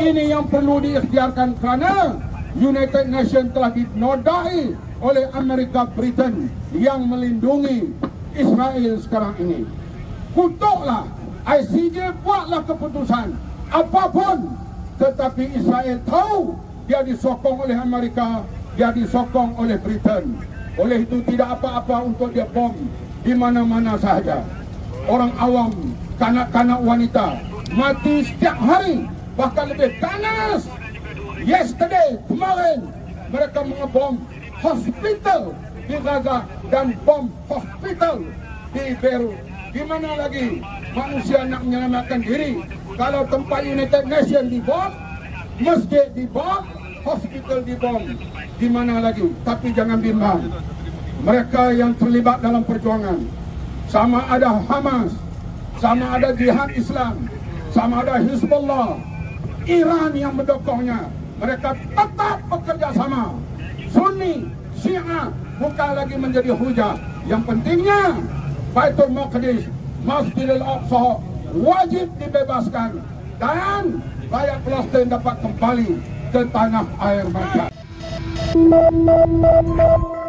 Ini yang perlu diikhtiarkan kerana United Nations telah dinodai oleh Amerika Britain yang melindungi Israel sekarang ini. Kutuklah ICJ, buatlah keputusan apapun, tetapi Israel tahu dia disokong oleh Amerika, dia disokong oleh Britain. Oleh itu tidak apa-apa untuk dia bom di mana-mana sahaja. Orang awam, kanak-kanak wanita mati setiap hari, bahkan lebih ganas. Yesterday, kemarin mereka mengebom hospital di Gaza dan bom hospital di Beirut. Di mana lagi manusia nak menyelamatkan diri kalau tempat United Nations dibom, masjid dibom, hospital dibom? Di mana lagi? Tapi jangan bimbang, mereka yang terlibat dalam perjuangan, sama ada Hamas, sama ada Jihad Islam, sama ada Hizbullah, Iran yang mendukungnya, mereka tetap bekerja sama. Sunni, Syiah bukan lagi menjadi hujah. Yang pentingnya Baitul Maqdis, Masjidil Aqsa wajib dibebaskan dan rakyat Palestin dapat kembali ke tanah air mereka.